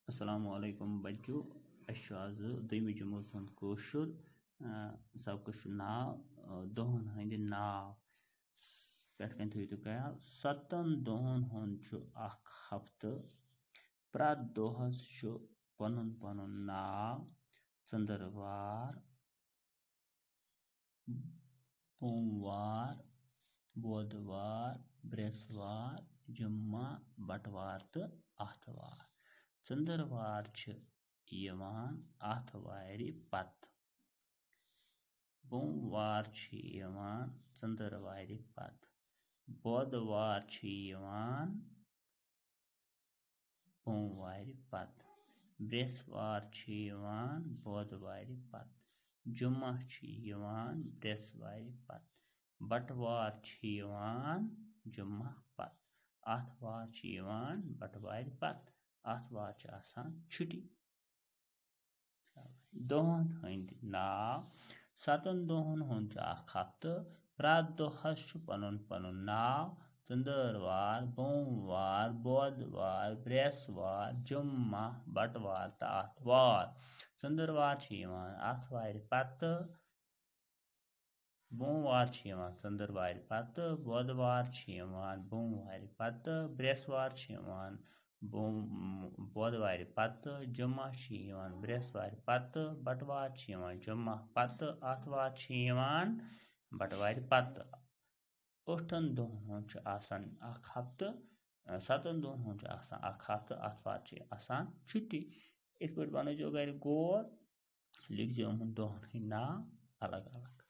अस्सलामु अलैकुम बच्चों आज दोयमि जमात हुंद कौशुर सबकस नाव दोहन हंद नाव पे थो ख्याल 7 दोहन हुंद हफ्त प्रत दोहस पनुन पनुन नाव चंदरवार बोमवार बुधवार बृहस्पतिवार जुम्मा बटवार तो आथवार चंदरवार आथवार पत बोमवार चंदरवार पत बुधवार बोमवार पत बृहस्पतिवार बुधवार पत जुम्मा बृहस्पतिवार पत बटवार जुम्मा पत आथवार बटवार पत आथवार छुट्टी दोहन हंद नाव 7 दोहन हुंद हफ्त प्रत दोहस पनुन पनुन नाव चंदरवार बोमवार बुधवार बृहस्पतिवार जुम्मा बटवार तो आथवार चंदरवार आथवार पत बोमवार चंदरवार पत बुधवार बोमवार पत बृहस्पतिवार बुधवार पत जुम्मा बृहस्पतिवार पत बटवार जुम्मा पत आथवार बटवार पत 8 दोहन हफ्त 7 दोहन हफ्त आथवार छुट्टी इत पे बनो घर गोर लिख जो दोहन नाव अलग अलग।